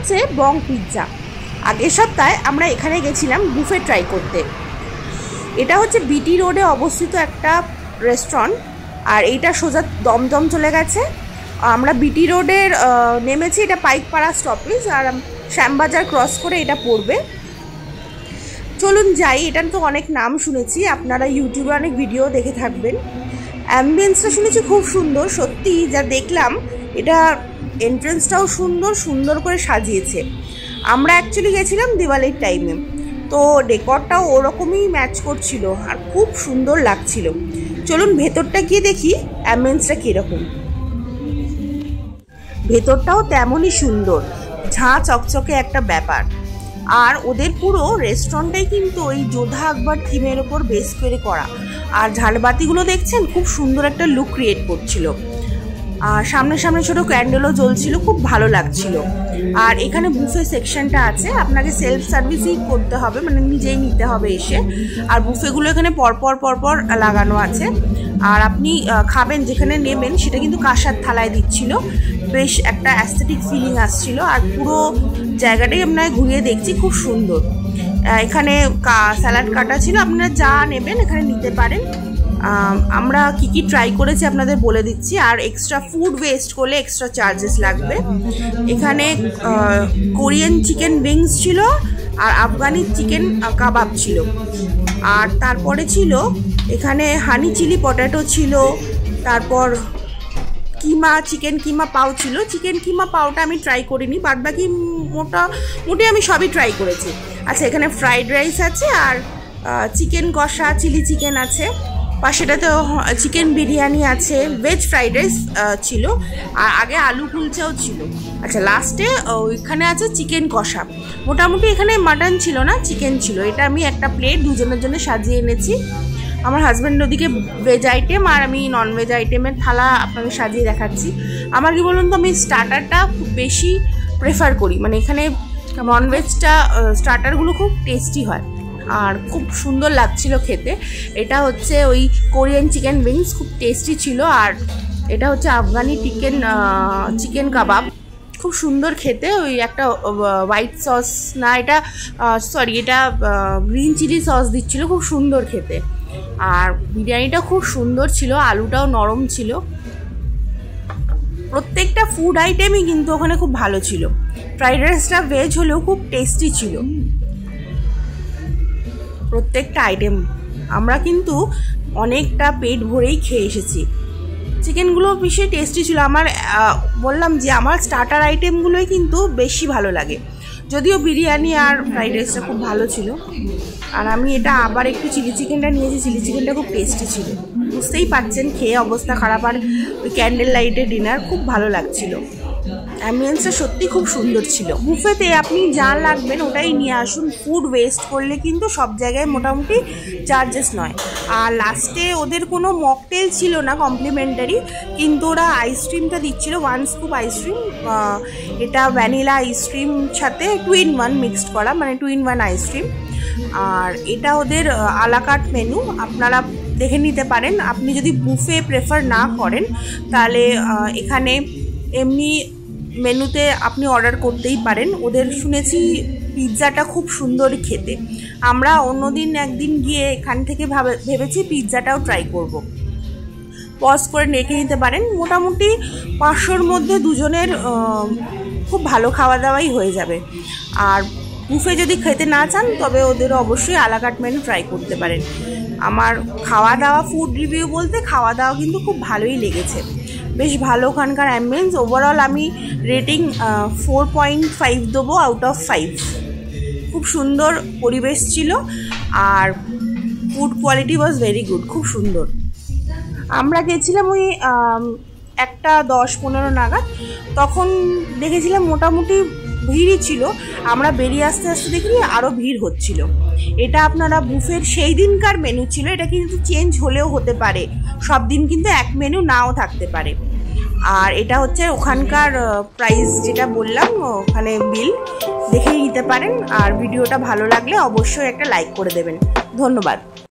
হচ্ছে বং পিৎজা। আগের সপ্তাহে আমরা এখানে গেছিলাম বুফে ট্রাই করতে। এটা হচ্ছে বিটি রোডে অবস্থিত একটা রেস্টুরেন্ট, আর এইটা সোজা দমদম চলে গেছে। আমরা বিটি রোডের নেমেছি, এটা পাইকপাড়া স্টপেজ, আর শ্যামবাজার ক্রস করে এটা পড়বে। চলুন যাই। এটার তো অনেক নাম শুনেছি, আপনারা ইউটিউবে অনেক ভিডিও দেখে থাকবেন। অ্যাম্বিয়েন্সটা শুনেছি খুব সুন্দর, সত্যি যা দেখলাম এটা এন্ট্রেন্সটাও সুন্দর সুন্দর করে সাজিয়েছে। আমরা অ্যাকচুয়ালি গেছিলাম দিওয়ালির টাইমে, তো ডেকরটাও ওরকমই ম্যাচ করছিল আর খুব সুন্দর লাগছিল। চলুন ভেতরটা গিয়ে দেখি অ্যাম্বিয়েন্সটা কীরকম। ভেতরটাও তেমনই সুন্দর, ঝাঁ চকচকে একটা ব্যাপার। আর ওদের পুরো রেস্টুরেন্টটাই কিন্তু ওই যোধা আকবর থিমের ওপর বেস করে করা। আর ঝাড়বাতিগুলো দেখছেন খুব সুন্দর একটা লুক ক্রিয়েট করছিল। আর সামনে সামনে ছোটো ক্যান্ডেলও জ্বলছিল, খুব ভালো লাগছিল। আর এখানে বুফে সেকশনটা আছে, আপনাকে সেলফ সার্ভিসই করতে হবে, মানে নিজেই নিতে হবে এসে। আর বুফেগুলো এখানে পরপর পরপর লাগানো আছে। আর আপনি খাবেন যেখানে নেবেন সেটা কিন্তু কাঁসার থালায় দিচ্ছিল, বেশ একটা অ্যাস্থেটিক ফিলিং আসছিল। আর পুরো জায়গাটাই আপনাকে ঘুরিয়ে দেখছি, খুব সুন্দর। এখানে স্যালাড কাটা ছিল, আপনারা যা নেবেন এখানে নিতে পারেন। আমরা কি ট্রাই করেছি আপনাদের বলে দিচ্ছি। আর এক্সট্রা ফুড ওয়েস্ট করলে এক্সট্রা চার্জেস লাগবে। এখানে কোরিয়ান চিকেন উইংস ছিল, আর আফগানি চিকেন কাবাব ছিল। আর তারপরে ছিল এখানে হানি চিলি পটেটো ছিল, তারপর কিমা চিকেন কিমা পাও ছিল। চিকেন কিমা পাওটা আমি ট্রাই করিনি, বাদবাকি মোটামুটি আমি সবই ট্রাই করেছি। আচ্ছা, এখানে ফ্রাইড রাইস আছে, আর চিকেন কষা চিলি চিকেন আছে, পাশেটাতে চিকেন বিরিয়ানি আছে, ভেজ ফ্রাইড রাইস ছিল, আর আগে আলু কুলচাও ছিল। আচ্ছা, লাস্টে ওইখানে আছে চিকেন কষা। মোটামুটি এখানে মাটন ছিল না, চিকেন ছিল। এটা আমি একটা প্লেট দুজনের জন্য সাজিয়ে এনেছি। আমার হাজব্যান্ড ওদিকে ভেজ আইটেম, আর আমি ননভেজ আইটেমের থালা আপনাকে সাজিয়ে দেখাচ্ছি। আমার কি বলুন তো, আমি স্টার্টারটা খুব বেশি প্রেফার করি, মানে এখানে ননভেজটা স্টার্টারগুলো খুব টেস্টি হয় আর খুব সুন্দর লাগছিল খেতে। এটা হচ্ছে ওই কোরিয়ান চিকেন উইংস, খুব টেস্টি ছিল। আর এটা হচ্ছে আফগানি চিকেন কাবাব, খুব সুন্দর খেতে। ওই একটা হোয়াইট সস না, এটা এটা গ্রিন চিলি সস দিচ্ছিল, খুব সুন্দর খেতে। আর বিরিয়ানিটা খুব সুন্দর ছিল, আলুটাও নরম ছিল। প্রত্যেকটা ফুড আইটেমই কিন্তু ওখানে খুব ভালো ছিল। ফ্রাইড রাইসটা ভেজ হলেও খুব টেস্টি ছিল প্রত্যেকটা আইটেম। আমরা কিন্তু অনেকটা পেট ভরেই খেয়ে এসেছি। চিকেনগুলো বেশি টেস্টি ছিল। আমার বললাম যে আমার স্টার্টার আইটেমগুলোই কিন্তু বেশি ভালো লাগে, যদিও বিরিয়ানি আর ফ্রাইড রাইসটা খুব ভালো ছিল। আর আমি এটা আবার একটু চিলি চিকেনটা নিয়েছি, চিলি চিকেনটা খুব টেস্টি ছিল। বুঝতেই পারছেন খেয়ে অবস্থা খারাপ। আর ওই ক্যান্ডেল লাইটের ডিনার খুব ভালো লাগছিল। অ্যাম্বিয়েন্সটা সত্যি খুব সুন্দর ছিল। বুফেতে আপনি যা লাগবেন ওটাই নিয়ে আসুন, ফুড ওয়েস্ট করলে কিন্তু সব জায়গায় মোটামুটি চার্জেস নয়। আর লাস্টে ওদের কোনো মকটেল ছিল না কমপ্লিমেন্টারি, কিন্তু ওরা আইসক্রিমটা দিচ্ছিল, 1 স্কুপ আইসক্রিম। এটা ভ্যানিলা আইসক্রিম সাথে 2-in-1 মিক্সড করা, মানে 2-in-1 আইসক্রিম। আর এটা ওদের আলাকার্ট মেনু, আপনারা দেখে নিতে পারেন। আপনি যদি বুফে প্রেফার না করেন তাহলে এখানে এমনি মেনুতে আপনি অর্ডার করতেই পারেন। ওদের শুনেছি পিৎজাটা খুব সুন্দর খেতে। আমরা অন্যদিন একদিন গিয়ে এখান থেকে ভেবেছি পিৎজাটাও ট্রাই করব। পজ করে রেখে নিতে পারেন। মোটামুটি 500-র মধ্যে দুজনের খুব ভালো খাওয়া দাওয়াই হয়ে যাবে। আর বুফে যদি খেতে না চান তবে ওদের অবশ্যই আলাকার্ট মেনু ট্রাই করতে পারেন। আমার খাওয়া দাওয়া ফুড রিভিউ বলতে খাওয়া দাওয়া কিন্তু খুব ভালোই লেগেছে, বেশ ভালো ওখানকার অ্যাম্বিয়েন্স। ওভারঅল আমি রেটিং 4.5 দেবো আউট অফ 5। খুব সুন্দর পরিবেশ ছিল, আর food quality was very good, খুব সুন্দর। আমরা গেছিলাম ওই 1:10-15 নাগাদ, তখন দেখেছিলাম মোটামুটি ভিড়ই ছিল। আমরা বেরিয়ে আসতে আসতে দেখি আরও ভিড় হচ্ছিল। এটা আপনারা বুফের সেই দিনকার মেনু ছিল, এটা কিন্তু চেঞ্জ হলেও হতে পারে, সব দিন কিন্তু এক মেনু নাও থাকতে পারে। আর এটা হচ্ছে ওখানকার প্রাইস যেটা বললাম, ওখানে বিল দেখে নিতে পারেন। আর ভিডিওটা ভালো লাগলে অবশ্যই একটা লাইক করে দেবেন। ধন্যবাদ।